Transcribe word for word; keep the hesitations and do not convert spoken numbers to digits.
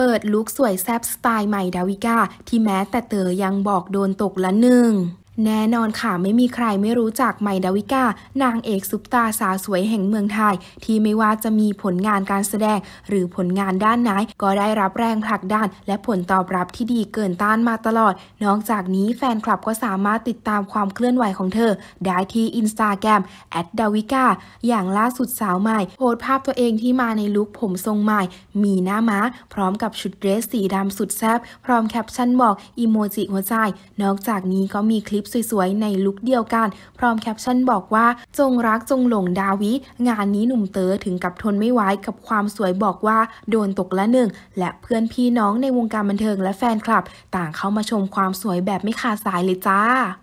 ปิดลุคสวยแซ่บสไตล์ใหม่ดาวิกาที่แม้แต่เต๋อยังบอกโดนตกละหนึ่งแน่นอนค่ะไม่มีใครไม่รู้จักใหม่ดาวิกานางเอกซุปตาสาวสวยแห่งเมืองไทยที่ไม่ว่าจะมีผลงานการแสดงหรือผลงานด้านไหนก็ได้รับแรงผลักดันและผลตอบรับที่ดีเกินต้านมาตลอดนอกจากนี้แฟนคลับก็สามารถติดตามความเคลื่อนไหวของเธอได้ที่อินสตาแกรม แอท ดาวิกา อย่างล่าสุดสาวใหม่โพสต์ภาพตัวเองที่มาในลุคผมทรงใหม่มีหน้าม้าพร้อมกับชุดเดรสสีดำสุดแซ่บพร้อมแคปชั่นบอกอีโมจิหัวใจนอกจากนี้ก็มีคลิปสวยๆในลุคเดียวกันพร้อมแคปชั่นบอกว่าจงรักจงหลงดาวิงานนี้หนุ่มเต๋อถึงกับทนไม่ไหวกับความสวยบอกว่าโดนตกละหนึ่งและเพื่อนพี่น้องในวงการบันเทิงและแฟนคลับต่างเข้ามาชมความสวยแบบไม่ขาดสายเลยจ้า